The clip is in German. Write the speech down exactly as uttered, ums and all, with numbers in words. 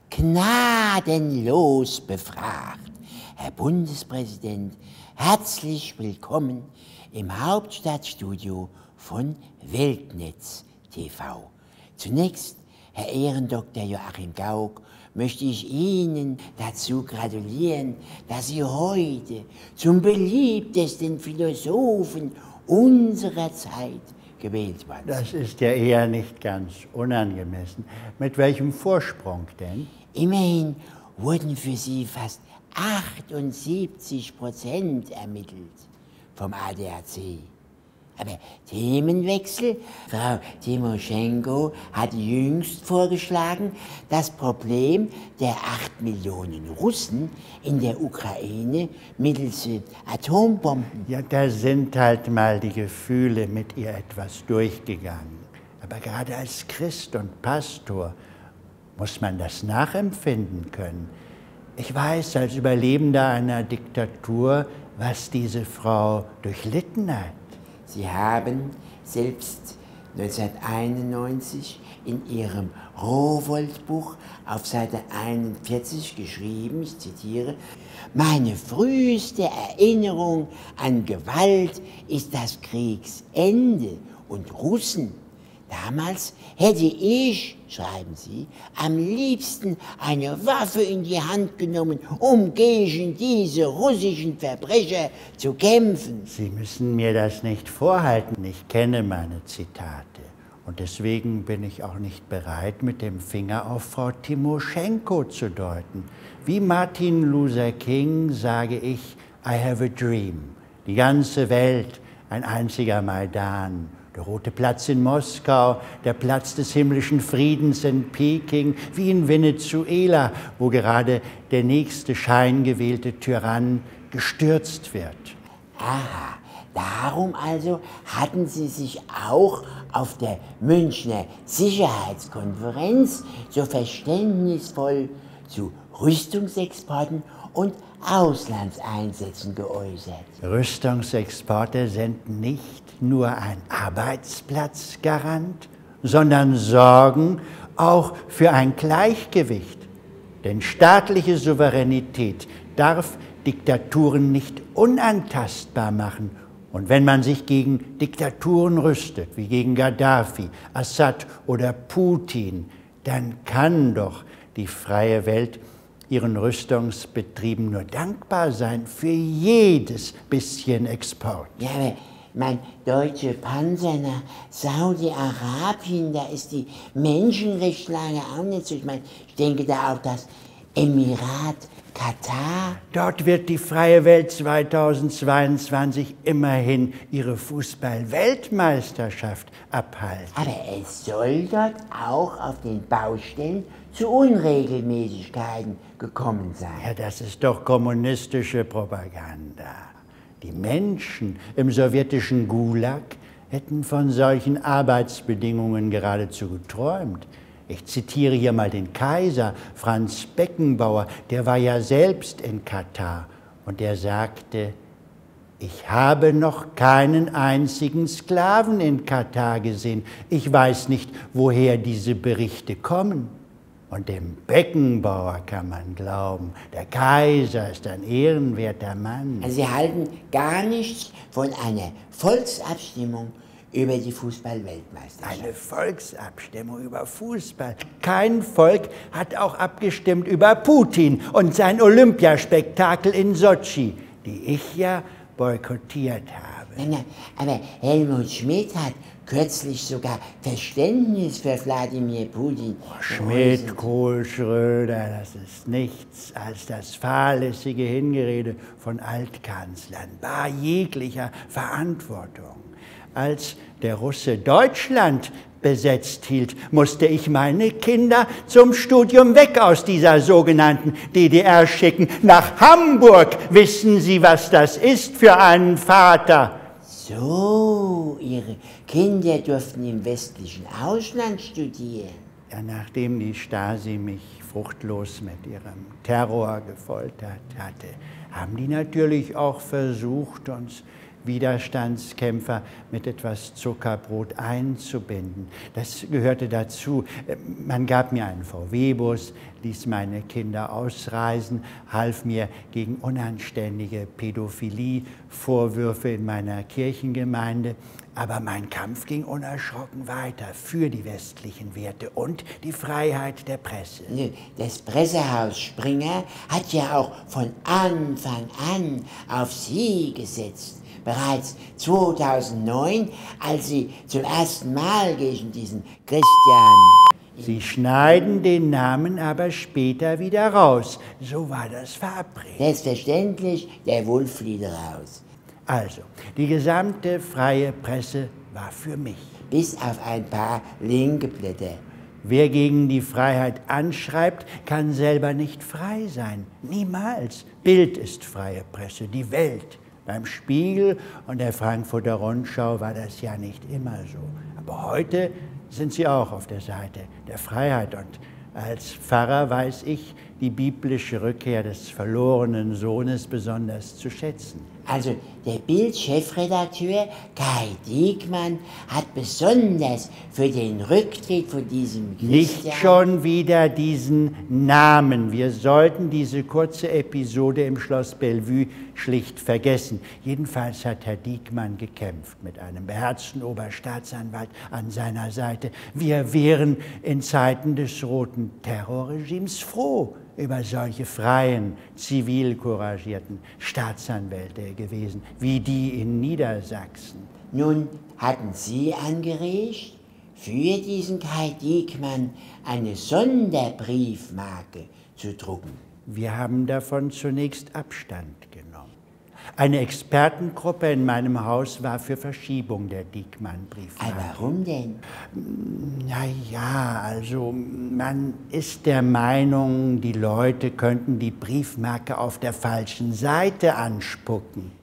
gnadenlos befragt. Herr Bundespräsident, herzlich willkommen im Hauptstadtstudio von Weltnetz T V. Zunächst, Herr Ehrendoktor Joachim Gauck, möchte ich Ihnen dazu gratulieren, dass Sie heute zum beliebtesten Philosophen unserer Zeit gewählt worden sind. Das ist ja eher nicht ganz unangemessen. Mit welchem Vorsprung denn? Immerhin wurden für Sie fast achtundsiebzig Prozent ermittelt vom A D A C. Aber Themenwechsel. Frau Timoschenko hat jüngst vorgeschlagen, das Problem der acht Millionen Russen in der Ukraine mittels Atombomben. Ja, da sind halt mal die Gefühle mit ihr etwas durchgegangen. Aber gerade als Christ und Pastor muss man das nachempfinden können. Ich weiß als Überlebender einer Diktatur, was diese Frau durchlitten hat. Sie haben selbst neunzehnhunderteinundneunzig in Ihrem Rowohlt-Buch auf Seite einundvierzig geschrieben, ich zitiere, meine früheste Erinnerung an Gewalt ist das Kriegsende und Russen. Damals hätte ich, schreiben Sie, am liebsten eine Waffe in die Hand genommen, um gegen diese russischen Verbrecher zu kämpfen. Sie müssen mir das nicht vorhalten. Ich kenne meine Zitate. Und deswegen bin ich auch nicht bereit, mit dem Finger auf Frau Timoschenko zu deuten. Wie Martin Luther King sage ich, I have a dream. Die ganze Welt, ein einziger Maidan. Der Rote Platz in Moskau, der Platz des himmlischen Friedens in Peking, wie in Venezuela, wo gerade der nächste scheingewählte Tyrann gestürzt wird. Aha, darum also hatten Sie sich auch auf der Münchner Sicherheitskonferenz so verständnisvoll zu Rüstungsexporten und Auslandseinsätzen geäußert. Rüstungsexporte sind nicht nur ein Arbeitsplatzgarant, sondern sorgen auch für ein Gleichgewicht. Denn staatliche Souveränität darf Diktaturen nicht unantastbar machen. Und wenn man sich gegen Diktaturen rüstet, wie gegen Gaddafi, Assad oder Putin, dann kann doch die freie Welt ihren Rüstungsbetrieben nur dankbar sein für jedes bisschen Export. Ja, aber mein deutsche Panzer nach Saudi-Arabien, da ist die Menschenrechtslage auch nicht so. Ich meine, ich denke da auch das Emirat Katar. Dort wird die freie Welt zweitausendzweiundzwanzig immerhin ihre Fußball-Weltmeisterschaft abhalten. Aber es soll dort auch auf den Baustellen zu Unregelmäßigkeiten gekommen sein. Ja, das ist doch kommunistische Propaganda. Die Menschen im sowjetischen Gulag hätten von solchen Arbeitsbedingungen geradezu geträumt. Ich zitiere hier mal den Kaiser, Franz Beckenbauer, der war ja selbst in Katar und der sagte, ich habe noch keinen einzigen Sklaven in Katar gesehen. Ich weiß nicht, woher diese Berichte kommen. Und dem Beckenbauer kann man glauben, der Kaiser ist ein ehrenwerter Mann. Also Sie halten gar nichts von einer Volksabstimmung über die Fußball-Weltmeisterschaft. Eine Volksabstimmung über Fußball. Kein Volk hat auch abgestimmt über Putin und sein Olympiaspektakel in Sotschi, die ich ja boykottiert habe. Nein, nein, aber Helmut Schmidt hat kürzlich sogar Verständnis für Wladimir Putin. Oh, Schmidt, Kohl, Schröder, das ist nichts als das fahrlässige Hingerede von Altkanzlern, bar jeglicher Verantwortung. Als der Russe Deutschland besetzt hielt, musste ich meine Kinder zum Studium weg aus dieser sogenannten D D R schicken, nach Hamburg. Wissen Sie, was das ist für einen Vater? So, Ihre Kinder durften im westlichen Ausland studieren. Ja, nachdem die Stasi mich fruchtlos mit ihrem Terror gefoltert hatte, haben die natürlich auch versucht, uns Widerstandskämpfer mit etwas Zuckerbrot einzubinden. Das gehörte dazu. Man gab mir einen V W-Bus, ließ meine Kinder ausreisen, half mir gegen unanständige Pädophilie-Vorwürfe in meiner Kirchengemeinde. Aber mein Kampf ging unerschrocken weiter für die westlichen Werte und die Freiheit der Presse. Das Pressehaus Springer hat ja auch von Anfang an auf Sie gesetzt. Bereits zweitausendneun, als Sie zum ersten Mal gegen diesen Christian... Sie schneiden den Namen aber später wieder raus. So war das verabredet. Selbstverständlich, der Wolf flieht raus. Also, die gesamte freie Presse war für mich. Bis auf ein paar linke Blätter. Wer gegen die Freiheit anschreibt, kann selber nicht frei sein. Niemals. Bild ist freie Presse, die Welt. Beim Spiegel und der Frankfurter Rundschau war das ja nicht immer so. Aber heute sind sie auch auf der Seite der Freiheit. Und als Pfarrer weiß ich die biblische Rückkehr des verlorenen Sohnes besonders zu schätzen. Also der Bild-Chefredakteur Kai Diekmann hat besonders für den Rücktritt von diesem Christian... Nicht schon wieder diesen Namen. Wir sollten diese kurze Episode im Schloss Bellevue schlicht vergessen. Jedenfalls hat Herr Diekmann gekämpft mit einem beherzten Oberstaatsanwalt an seiner Seite. Wir wären in Zeiten des roten Terrorregimes froh über solche freien, zivil couragierten Staatsanwälte gewesen, wie die in Niedersachsen. Nun hatten Sie angeregt, für diesen Kai Diekmann eine Sonderbriefmarke zu drucken. Wir haben davon zunächst Abstand genommen. Eine Expertengruppe in meinem Haus war für Verschiebung der Diekmann-Briefmarke. Aber warum denn? Na ja, also man ist der Meinung, die Leute könnten die Briefmarke auf der falschen Seite anspucken.